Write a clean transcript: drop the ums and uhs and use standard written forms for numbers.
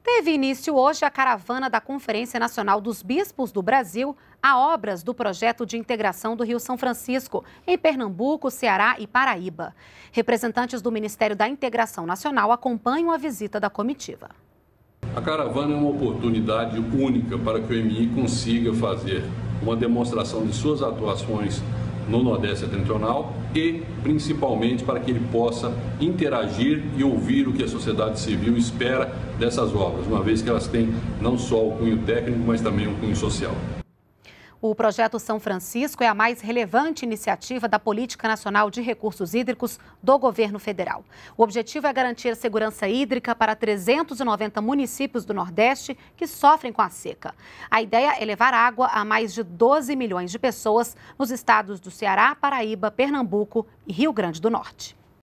Teve início hoje a caravana da Conferência Nacional dos Bispos do Brasil a obras do projeto de integração do Rio São Francisco, em Pernambuco, Ceará e Paraíba. Representantes do Ministério da Integração Nacional acompanham a visita da comitiva. A caravana é uma oportunidade única para que o MI consiga fazer uma demonstração de suas atuações no Nordeste Setentrional e, principalmente, para que ele possa interagir e ouvir o que a sociedade civil espera dessas obras, uma vez que elas têm não só o cunho técnico, mas também o cunho social. O Projeto São Francisco é a mais relevante iniciativa da Política Nacional de Recursos Hídricos do governo federal. O objetivo é garantir a segurança hídrica para 390 municípios do Nordeste que sofrem com a seca. A ideia é levar água a mais de 12 milhões de pessoas nos estados do Ceará, Paraíba, Pernambuco e Rio Grande do Norte.